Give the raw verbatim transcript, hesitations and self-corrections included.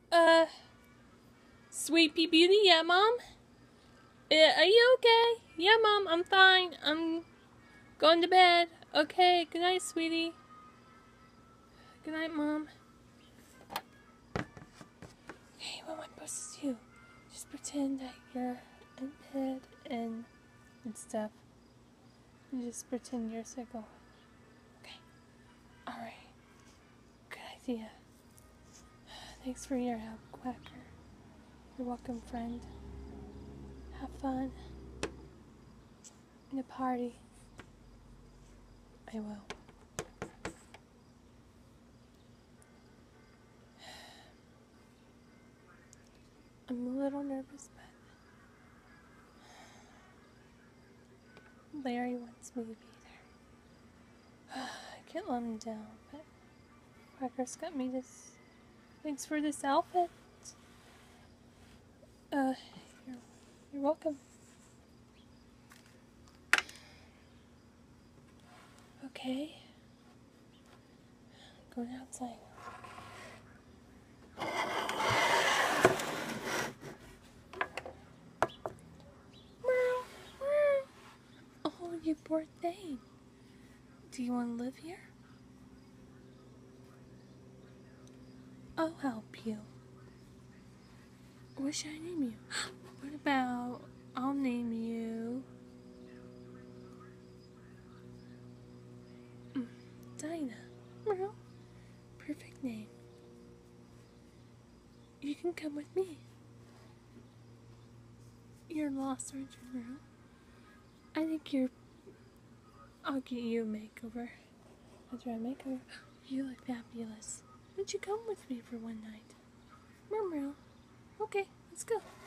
Uh, Sweet Pea Beauty, yeah, Mom? Uh, are you okay? Yeah, Mom, I'm fine. I'm going to bed. Okay, good night, sweetie. Good night, Mom. Hey, what am I supposed to do? Just pretend that you're in bed and, and stuff. And just pretend you're sick. Okay. Alright. Good idea. Thanks for your help, Quacker. You're welcome, friend. Have fun. In the party. I will. I'm a little nervous, but Larry wants me to be there. I can't let him down, but Quacker's got me this. Thanks for this outfit. Uh, you're, you're welcome. Okay. Going outside. Oh, you poor thing. Do you want to live here? I'll help you. What should I name you? What about I'll name you mm, Dinah. Well, perfect name. You can come with me. You're lost, aren't you, Merle? I think you're... I'll get you a makeover. After I makeover, you look fabulous. Why don't you come with me for one night? Merle. Okay, let's go.